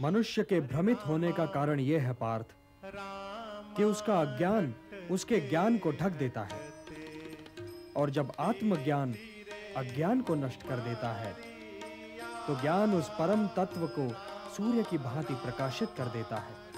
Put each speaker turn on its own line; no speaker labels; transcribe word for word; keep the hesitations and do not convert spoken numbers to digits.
मनुष्य के भ्रमित होने का कारण यह है पार्थ कि उसका अज्ञान उसके ज्ञान को ढक देता है, और जब आत्मज्ञान अज्ञान को नष्ट कर देता है तो ज्ञान उस परम तत्व को सूर्य की भांति प्रकाशित कर देता है।